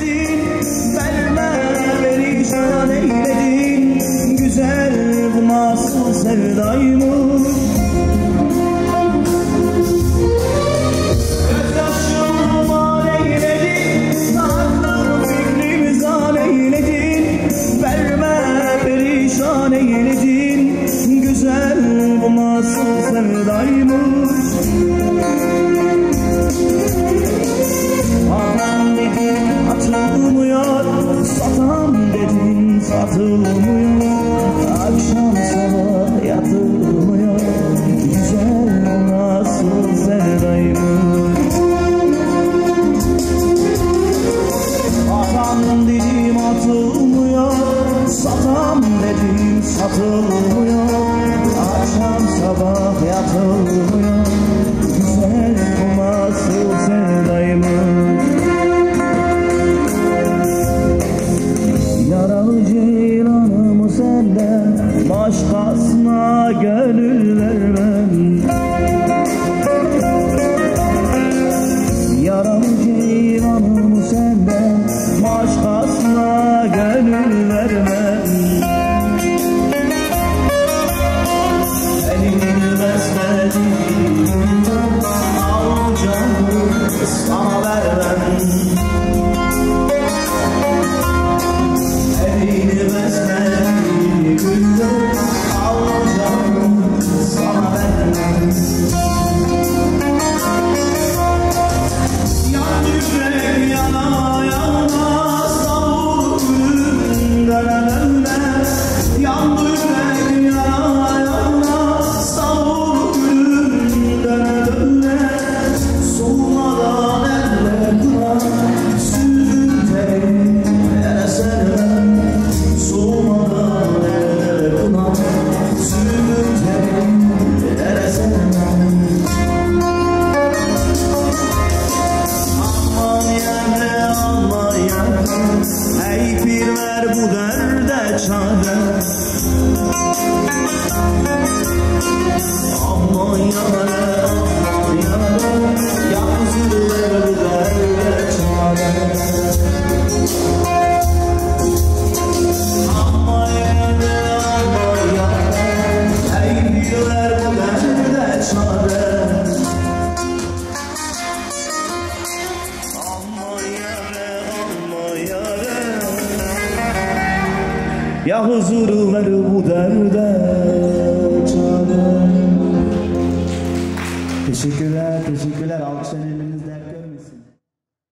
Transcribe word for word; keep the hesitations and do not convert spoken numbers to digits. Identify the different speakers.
Speaker 1: eyledin, verme perişan eyledin. Güzel bu nasıl sevdaymış. Gözyaşım var eyledin, aklım fikrimi zan eyledin. Verme perişan eyledin. Güzel bu nasıl sevdaymış. Aman dedin atılmıyor, satan dedin satılmıyor. Akşam sabah yatılmıyor. Güzel nasıl sevdaymış. Aman dedim atılmıyor, satan dedin satılmıyor. Akşam sabah yatılmıyor. Güzel nasıl sevdaymış. Yaralı ceylanımı senden başkasına gönül vermem. Yaralı ceylanımı senden başkasına gönül vermem. Elini besledim, al canımı sana vermem. Elini besledim, güldür, al canımı sana vermem. Yan yürek yana yana savur gülümden öyle. Yan yürek yana yana savur gülümden öyle. Soğumadan elle kırar, süzgün teline sermem. Soğumadan elle kırar, süzgün teline sermem. Aman yâre, aman yâre, ey pir ver bu derde çare. Aman yâre, aman yâre, yazılı ver bu derde çare. Aman yâre, aman yâre, ey pir ver bu derde çare. Ya huzuru ver bu derde.